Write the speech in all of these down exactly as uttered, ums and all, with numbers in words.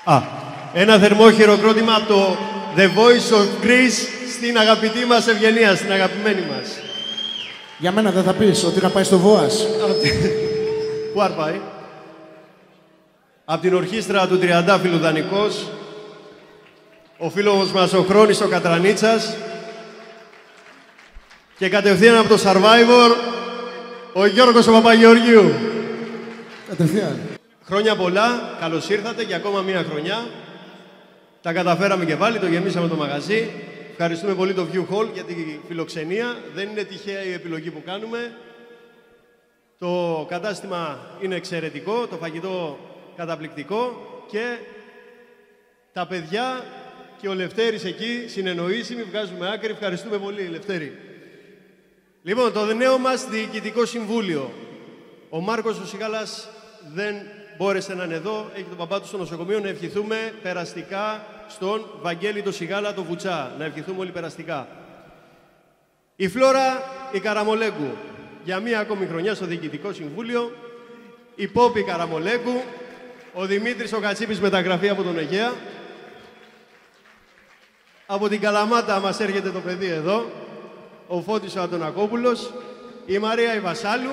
Α, ένα θερμό χειροκρότημα από το The Voice of Greece στην αγαπητή μας Ευγενία, στην αγαπημένη μας. Για μένα δεν θα πεις ότι να πάει στο ΒΟΑΣ. Πού αρπάει. Από την ορχήστρα του Τριαντάφυλλου Δανεικός, ο φίλος μας ο Χρόνης ο Κατρανίτσας και κατευθείαν από το Survivor, ο Γιώργος ο Παπαγεωργίου. Κατευθείαν. Χρόνια πολλά, καλώς ήρθατε και ακόμα μία χρονιά. Τα καταφέραμε και πάλι, το γεμίσαμε το μαγαζί. Ευχαριστούμε πολύ το View Hall για τη φιλοξενία. Δεν είναι τυχαία η επιλογή που κάνουμε. Το κατάστημα είναι εξαιρετικό, το φαγητό καταπληκτικό και τα παιδιά και ο Λευτέρης εκεί συνεννοήσιμοι, βγάζουμε άκρη. Ευχαριστούμε πολύ, Λευτέρη. Λοιπόν, το νέο μας Διοικητικό Συμβούλιο. Ο Μάρκος ο Σιγάλας δεν μπόρεσε να είναι εδώ, έχει τον παπά του στο νοσοκομείο. Να ευχηθούμε περαστικά στον Βαγγέλη το Σιγάλα το Βουτσά. Να ευχηθούμε όλοι περαστικά. Η Φλόρα η Καραμολέγκου. Για μία ακόμη χρονιά στο Διοικητικό Συμβούλιο. Η Πόπη Καραμολέγκου. Ο Δημήτρης ο Κατσίπης μεταγραφή από τον Αιγαία. Από την Καλαμάτα μας έρχεται το παιδί εδώ. Ο Φώτης ο Αντωνακόπουλος. Η Μαρία η Βασάλου.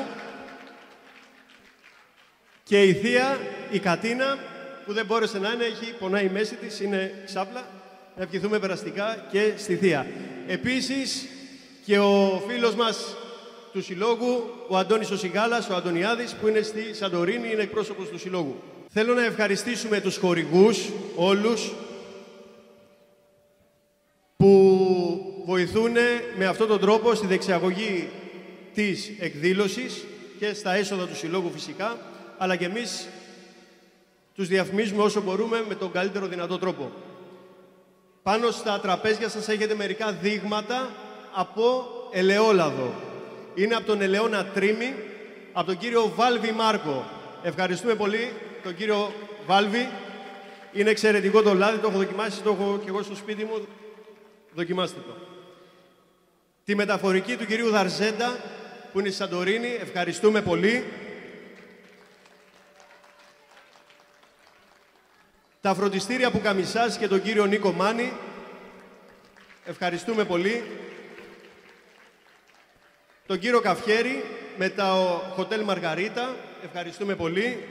Και η Θεία, η Κατίνα, που δεν μπόρεσε να είναι, έχει πονάει η μέση της, είναι ξάπλα. Να ευχηθούμε περαστικά και στη Θεία. Επίσης και ο φίλος μας του Συλλόγου, ο Αντώνης ο Σιγάλας, ο Αντωνιάδης, που είναι στη Σαντορίνη, είναι εκπρόσωπος του Συλλόγου. Θέλω να ευχαριστήσουμε τους χορηγούς, όλους, που βοηθούν με αυτόν τον τρόπο στη δεξιαγωγή της εκδήλωσης και στα έσοδα του Συλλόγου φυσικά, αλλά και εμείς τους διαφημίζουμε όσο μπορούμε με τον καλύτερο δυνατό τρόπο. Πάνω στα τραπέζια σας έχετε μερικά δείγματα από ελαιόλαδο. Είναι από τον Ελαιώνα Τρίμη, από τον κύριο Βάλβη Μάρκο. Ευχαριστούμε πολύ τον κύριο Βάλβη. Είναι εξαιρετικό το λάδι, το έχω δοκιμάσει, το έχω και εγώ στο σπίτι μου. Δοκιμάστε το. Τη μεταφορική του κυρίου Δαρζέντα, που είναι στη Σαντορίνη, ευχαριστούμε πολύ. Τα φροντιστήρια που Καμισάς και τον κύριο Νίκο Μάνη, ευχαριστούμε πολύ. Τον κύριο Καφιέρη με τα Hotel Μαργαρίτα, ευχαριστούμε πολύ.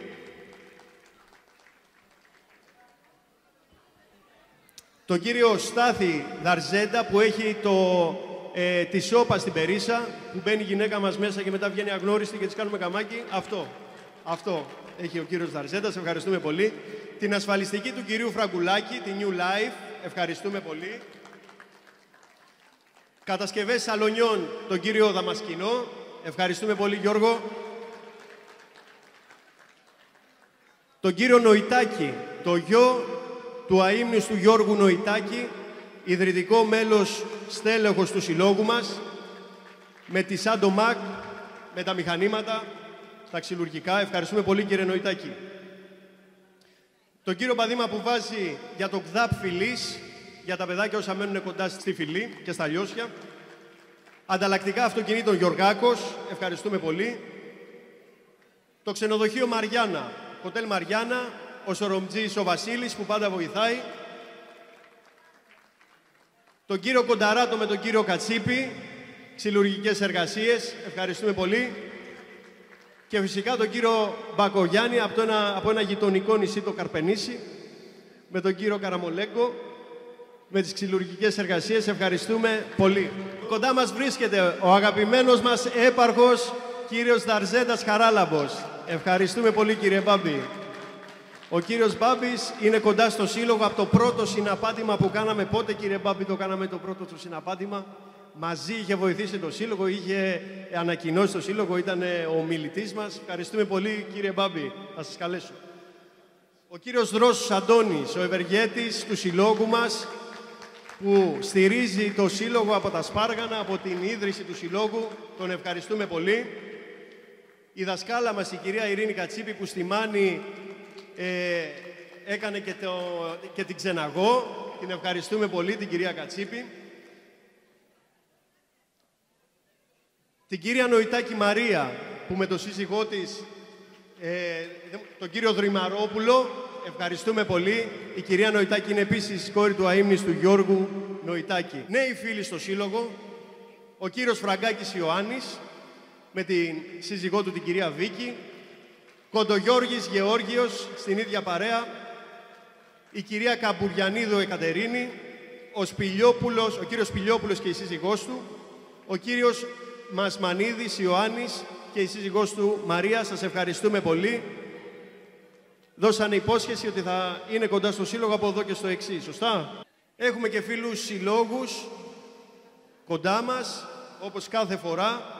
Τον κύριο Στάθη Δαρζέντα που έχει το, ε, τη σόπα στην Περίσσα, που μπαίνει η γυναίκα μας μέσα και μετά βγαίνει αγνώριστη και της κάνουμε καμάκι. Αυτό, αυτό έχει ο κύριος Δαρζέντας, ευχαριστούμε πολύ. Την ασφαλιστική του κυρίου Φραγκουλάκη, τη New Life, ευχαριστούμε πολύ. Κατασκευές σαλονιών, τον κύριο Δαμασκηνό, ευχαριστούμε πολύ Γιώργο. Τον κύριο Νοητάκη, το γιο του αείμνηστου του Γιώργου Νοητάκη, ιδρυτικό μέλος στέλεχος του συλλόγου μας, με τη Σάντο Μακ, με τα μηχανήματα, τα ξυλουργικά. Ευχαριστούμε πολύ κύριε Νοητάκη. Τον κύριο Παδήμα που βάζει για το ΚΔΑΠ Φυλής, για τα παιδάκια όσα μένουν κοντά στη Φυλή και στα Λιώσια. Ανταλλακτικά αυτοκινήτων Γιωργάκος, ευχαριστούμε πολύ. Το ξενοδοχείο Μαριάννα, Hotel Μαριάννα, ο Σορομτζής ο Βασίλης που πάντα βοηθάει. Τον κύριο Κονταράτο με τον κύριο Κατσίπη, ξυλουργικές εργασίες, ευχαριστούμε πολύ. Και φυσικά τον κύριο Μπακογιάννη από, ένα, από ένα γειτονικό νησί, το Καρπενήσι, με τον κύριο Καραμολέγκο, με τις ξυλουργικές εργασίες, ευχαριστούμε πολύ. Κοντά μας βρίσκεται ο αγαπημένος μας έπαρχος, κύριος Δαρζέντας Χαράλαμπος. Ευχαριστούμε πολύ κύριε Μπάμπη. Ο κύριος Μπάμπης είναι κοντά στο Σύλλογο από το πρώτο συναπάτημα που κάναμε. Πότε κύριε Μπάμπη το κάναμε το πρώτο του συναπάτημα? Μαζί είχε βοηθήσει το Σύλλογο, είχε ανακοινώσει το Σύλλογο, ήταν ο μιλητής μας. Ευχαριστούμε πολύ κύριε Μπάμπη, θα σας καλέσω. Ο κύριος Δρόσος Αντώνης, ο ευεργέτης του Συλλόγου μας, που στηρίζει το Σύλλογο από τα Σπάργανα, από την ίδρυση του Συλλόγου, τον ευχαριστούμε πολύ. Η δασκάλα μας, η κυρία Ειρήνη Κατσίπη, που στη Μάνη ε, έκανε και, το, και την Ξεναγώ, την ευχαριστούμε πολύ, την κυρία Κατσίπη. Την κυρία Νοητάκη Μαρία, που με τον σύζυγό της, ε, τον κύριο Δρυμαρόπουλο, ευχαριστούμε πολύ. Η κυρία Νοητάκη είναι επίσης κόρη του αείμνηστου Γιώργου Νοητάκη. Νέοι φίλοι στο Σύλλογο, ο κύριος Φραγκάκης Ιωάννης, με την σύζυγό του την κυρία Βίκη, Κοντογιώργης Γεώργιος στην ίδια παρέα, η κυρία Καμπουριανίδου Εκατερίνη, ο, Σπηλιόπουλος, ο κύριος Σπηλιόπουλος και η σύζυγός του, ο κύριος Μασμανίδης Ιωάννης και η σύζυγός του Μαρία. Σας ευχαριστούμε πολύ. Δώσανε υπόσχεση ότι θα είναι κοντά στο Σύλλογο από εδώ και στο εξής, σωστά. Έχουμε και φίλους συλλόγους κοντά μας, όπως κάθε φορά.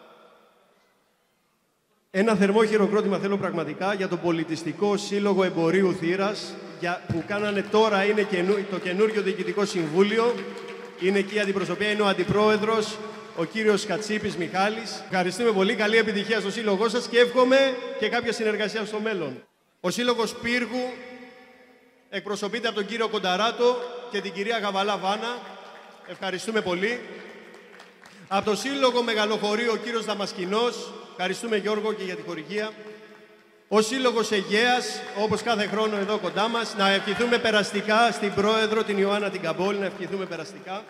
Ένα θερμό χειροκρότημα θέλω πραγματικά για τον Πολιτιστικό Σύλλογο Εμπορίου Θήρας, για, που κάνανε τώρα, είναι καινού, το καινούργιο Διοικητικό Συμβούλιο. Είναι εκεί η αντιπροσωπεία, είναι ο Αντιπρόεδρος, ο κύριος Κατσίπης Μιχάλης. Ευχαριστούμε πολύ, καλή επιτυχία στο Σύλλογό σας και εύχομαι και κάποια συνεργασία στο μέλλον. Ο Σύλλογος Πύργου εκπροσωπείται από τον κύριο Κονταράτο και την κυρία Γαβαλά Βάνα. Ευχαριστούμε πολύ. Από το Σύλλογο Μεγαλοχωρίου ο κύριος Δαμασκηνός. Ευχαριστούμε Γιώργο και για τη χορηγία. Ο Σύλλογος Αιγαίας, όπως κάθε χρόνο εδώ κοντά μας, να ευχηθούμε περαστικά στην πρόεδρο την Ιωάννα την Καμπόλη, να ευχηθούμε περαστικά.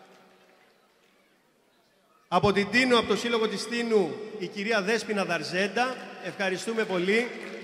Από την Τίνο, από το Σύλλογο της Τίνου, η κυρία Δέσποινα Δαρζέντα. Ευχαριστούμε πολύ.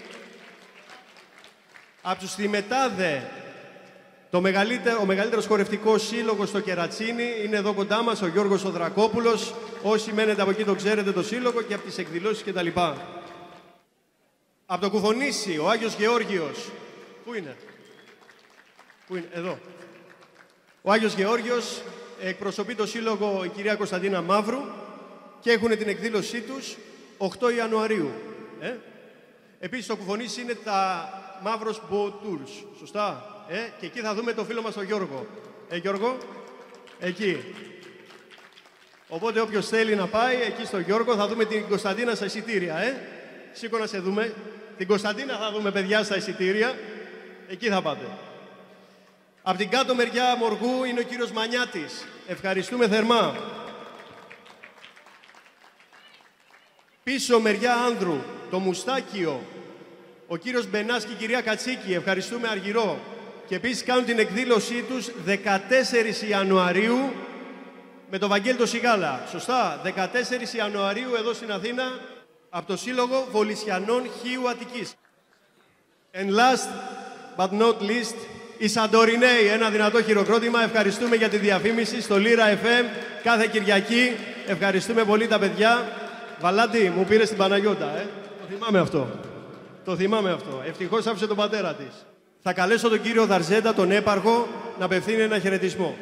Από τους Θημετάδε, το μεγαλύτερο, ο μεγαλύτερος χορευτικός σύλλογος στο Κερατσίνι, είναι εδώ κοντά μας, ο Γιώργος ο Δρακόπουλος. Όσοι μένετε από εκεί το ξέρετε το σύλλογο και από τις εκδηλώσεις κτλ. Από το Κουφονήσι, ο Άγιος Γεώργιος. Πού είναι? Πού είναι? Εδώ. Ο Άγιος Γεώργιος εκπροσωπεί το σύλλογο η κυρία Κωνσταντίνα Μαύρου και έχουν την εκδήλωσή τους οκτώ Ιανουαρίου. Ε? Επίσης, στο Κουφονήσι είναι τα Μαύρος Boat Tours. Σωστά? Ε? Και εκεί θα δούμε το φίλο μας τον Γιώργο. Ε, Γιώργο? Εκεί. Οπότε όποιος θέλει να πάει εκεί στο Γιώργο θα δούμε την Κωνσταντίνα στα εισιτήρια. Ε? Σήκω να σε δούμε. Την Κωνσταντίνα θα δούμε, παιδιά, στα εισιτήρια. Εκεί θα πάτε. Από την κάτω μεριά Μοργού είναι ο κύριος Μανιάτης. Ευχαριστούμε θερμά. Πίσω μεριά Άνδρου, το Μουστάκιο, ο κύριος Μπενάς και η κυρία Κατσίκη. Ευχαριστούμε Αργυρό. Και επίσης κάνουν την εκδήλωσή τους δεκατέσσερις Ιανουαρίου με το Βαγγέλη το Σιγάλα. Σωστά. δεκατέσσερις Ιανουαρίου εδώ στην Αθήνα από το Σύλλογο Βολισιανών Χίου Αττικής. And last but not least, η Σαντορινέη. Ένα δυνατό χειροκρότημα. Ευχαριστούμε για τη διαφήμιση στο Λύρα εφ εμ κάθε Κυριακή. Ευχαριστούμε πολύ τα παιδιά. Βαλάντη, μου πήρε την Παναγιώτα, ε. Το θυμάμαι αυτό. Το θυμάμαι αυτό. Ευτυχώς άφησε τον πατέρα της. Θα καλέσω τον κύριο Δαρζέντα, τον έπαρχο, να απευθύνει ένα χαιρετισμό.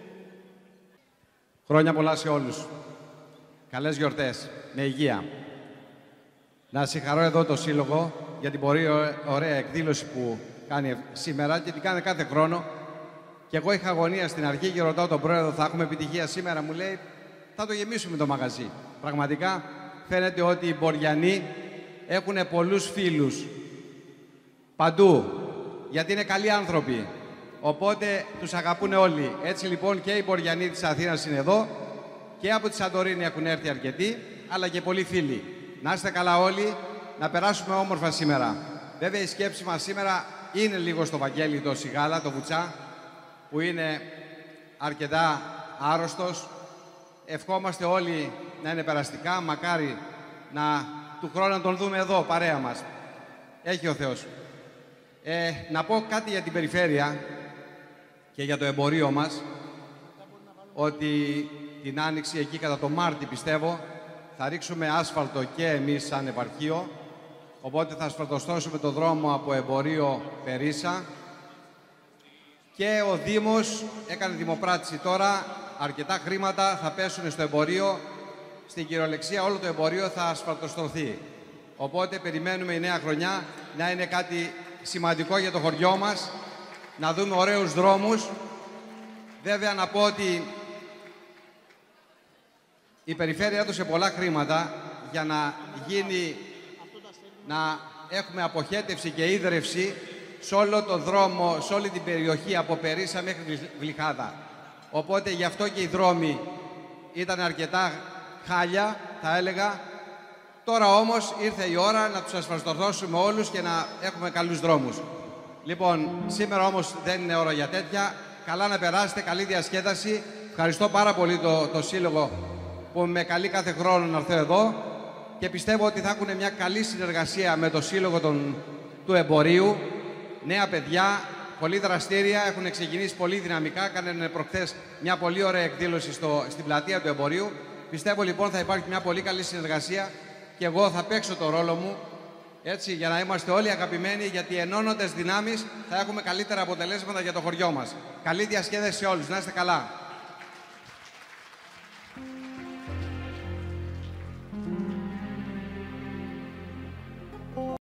Χρόνια πολλά σε όλους. Καλές γιορτές. Με υγεία. Να συγχαρώ εδώ το Σύλλογο για την πολύ ωραία εκδήλωση που κάνει σήμερα και την κάνει κάθε χρόνο. Και εγώ είχα αγωνία στην αρχή και ρωτάω τον πρόεδρο, θα έχουμε επιτυχία σήμερα? Μου λέει, θα το γεμίσουμε το μαγαζί. Πραγματικά φαίνεται ότι οι Μποριανοί έχουν πολλούς φίλους παντού, γιατί είναι καλοί άνθρωποι. Οπότε τους αγαπούν όλοι. Έτσι λοιπόν και οι Μποριανοί της Αθήνας είναι εδώ και από τη Σαντορίνη έχουν έρθει αρκετοί, αλλά και πολλοί φίλοι. Να είστε καλά όλοι, να περάσουμε όμορφα σήμερα. Βέβαια η σκέψη μας σήμερα είναι λίγο στο Βαγγέλη το Σιγάλα, το Βουτσά, που είναι αρκετά άρρωστος. Ευχόμαστε όλοι να είναι περαστικά, μακάρι να του χρόνου να τον δούμε εδώ, παρέα μας. Έχει ο Θεός. Ε, να πω κάτι για την περιφέρεια και για το εμπορίο μας, ότι την Άνοιξη, εκεί κατά το Μάρτι πιστεύω, θα ρίξουμε άσφαλτο και εμείς σαν επαρχείο, οπότε θα ασφαλτοστώσουμε το δρόμο από εμπορίο Περίσσα και ο Δήμος έκανε δημοπράτηση τώρα, αρκετά χρήματα θα πέσουν στο εμπορίο, στην κυριολεξία όλο το εμπορίο θα ασφαλτοστρωθεί. Οπότε περιμένουμε η νέα χρονιά να είναι κάτι σημαντικό για το χωριό μας, να δούμε ωραίους δρόμους. Βέβαια να πω ότι η περιφέρεια έδωσε πολλά χρήματα για να γίνει, να έχουμε αποχέτευση και ίδρυυση σε όλο το δρόμο, σε όλη την περιοχή από Περίσσα μέχρι Γλυχάδα. Οπότε γι' αυτό και οι δρόμοι ήταν αρκετά χάλια, θα έλεγα. Τώρα όμως ήρθε η ώρα να τους ασφαλτοστρώσουμε όλους και να έχουμε καλούς δρόμους. Λοιπόν, σήμερα όμως δεν είναι ώρα για τέτοια. Καλά να περάσετε, καλή διασκέδαση. Ευχαριστώ πάρα πολύ το, το Σύλλογο που με καλεί κάθε χρόνο να έρθω εδώ και πιστεύω ότι θα έχουν μια καλή συνεργασία με το Σύλλογο των, του Εμπορίου. Νέα παιδιά, πολύ δραστήρια, έχουν ξεκινήσει πολύ δυναμικά. Κάνανε προχθές μια πολύ ωραία εκδήλωση στο, στην πλατεία του Εμπορίου. Πιστεύω λοιπόν θα υπάρχει μια πολύ καλή συνεργασία και εγώ θα παίξω το ρόλο μου έτσι, για να είμαστε όλοι αγαπημένοι, γιατί ενώνοντας δυνάμεις θα έχουμε καλύτερα αποτελέσματα για το χωριό μας. Καλή διασκέδαση σε όλους. Να είστε καλά.